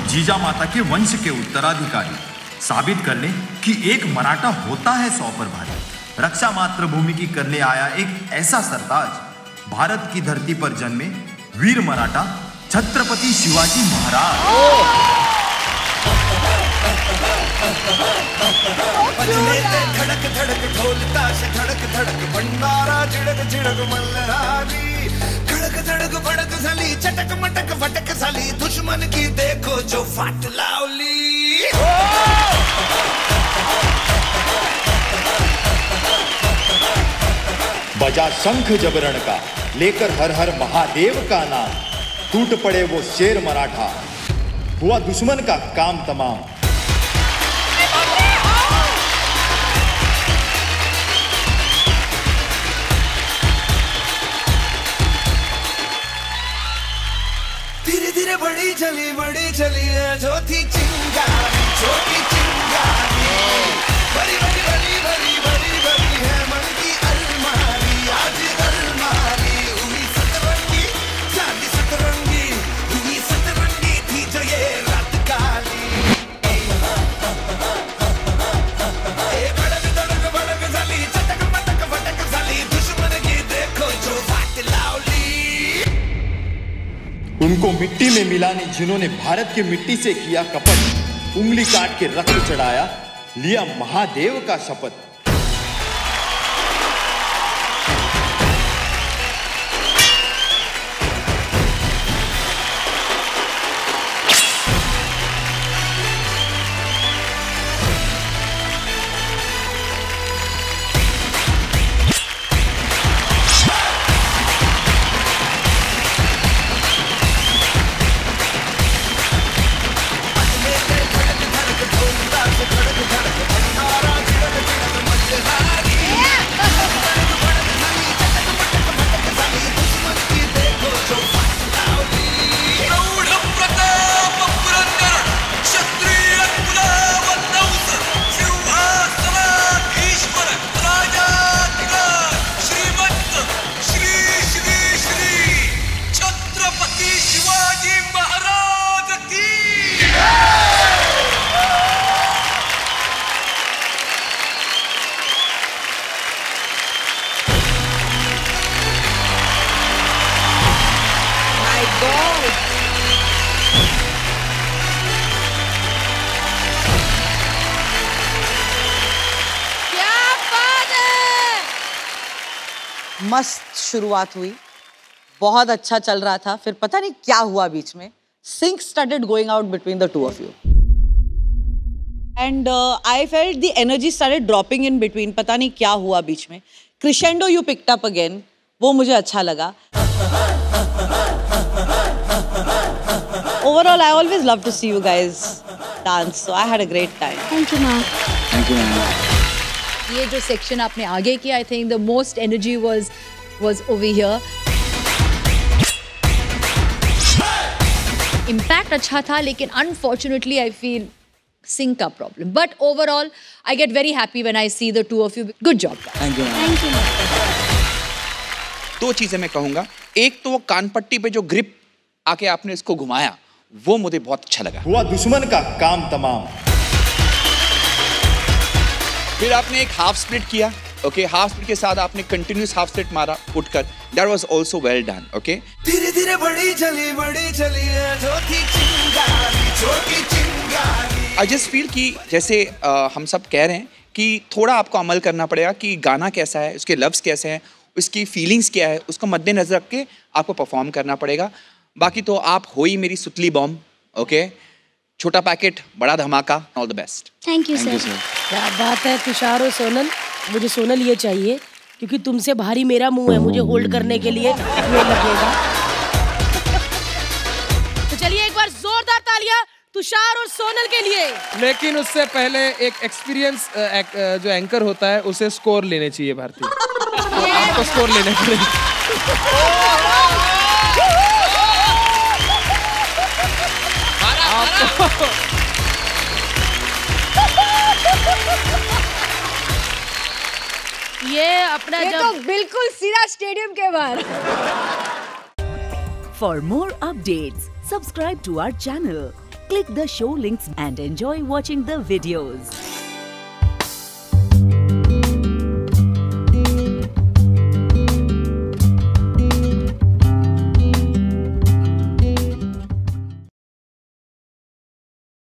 जीजामाता के वंश के उत्तराधिकारी। साबित कर लें कि एक मराठा होता है 100 पर भारी। रक्षा मातृभूमि की करने आया एक ऐसा सरताज, भारत की धरती पर जन्मे वीर मराठा छत्रपति शिवाजी महाराज। धड़क धड़क ढोल ताश धड़क धड़क भंडारा झिड़क झिड़क मल्हारी। धड़क धड़क भड़क झाली चटक मटक फटक झाली दुश्मन की देखो जो फाट लावली। बजा शंख जबरण का लेकर हर हर महादेव का नाम। टूट पड़े वो शेर मराठा, हुआ दुश्मन का काम तमाम। धीरे धीरे बड़ी चली है जो थी चिंगारी छोटी चिंगारी। बड़ी बड़ी बड़ी बड़ी बड़ी बड़ी है मन की अलमारी। आज अलमारी हुई सतरंगी चांदी सतरंगी हुई सतरंगी थी जो ये रात काली। भड़क झाली चटक मटक फटक झाली दुश्मन की देखो जो फाट लावली। उनको मिट्टी में मिलाने जिन्होंने भारत की मिट्टी से किया कपट, उंगली काट के रक्त चढ़ाया, लिया महादेव का शपथ। मस्त शुरुआत हुई, बहुत अच्छा चल रहा था, फिर पता नहीं क्या हुआ बीच में। Sync started going out between the two of you. And I felt the energy started dropping in between. पता नहीं क्या हुआ बीच में. Crescendo you picked up again. वो मुझे अच्छा लगा. Overall, I always love to see you guys dance. So I had a great time. Thank you, ma'am. Thank you, ma'am. ये जो सेक्शन आपने आगे किया, I think the most energy was over here. Impact अच्छा था, लेकिन unfortunately I feel sync का problem. But overall, I get very happy when I see the two of you. Good job. Thank you. Thank you. दो चीजें मैं कहूंगा। एक तो वो कानपट्टी पे जो ग्रिप आके आपने इसको घुमाया, वो मुझे बहुत अच्छा लगा। हुआ दुश्मन का काम तमाम। फिर आपने एक हाफ स्प्लिट किया, ओके, हाफ स्प्लिट के साथ आपने कंटिन्यूस हाफ स्प्लिट मारा उठकर, that was also well done, okay. धीरे धीरे बड़ी चली है जो थी चिंगारी छोटी चिंगारी। आई जस्ट फील कि जैसे हम सब कह रहे हैं कि थोड़ा आपको अमल करना पड़ेगा कि गाना कैसा है, उसके लफ्ज़ कैसे हैं, उसकी फीलिंग्स क्या है, उसको मद्देनजर रख के आपको परफॉर्म करना पड़ेगा। बाकी तो आप हो ही मेरी सुतली बॉम्ब, ओके। छोटा पैकेट बड़ा धमाका, all the best. Thank you, sir. क्या बात है तुषार और सोनल, मुझे सोनल ये चाहिए क्योंकि तुमसे भारी मेरा मुंह है, मुझे होल्ड करने के लिए ये लगेगा। तो चलिए एक बार जोरदार तालियां तुषार और सोनल के लिए। लेकिन उससे पहले एक एक्सपीरियंस जो एंकर होता है उसे स्कोर लेने चाहिए भारती। आपको स्कोर लेने पड़ेगा। ये अपना ये जब तो बिल्कुल सीधा स्टेडियम के बाहर। For more updates, Subscribe to our channel. Click the show links and enjoy watching the videos.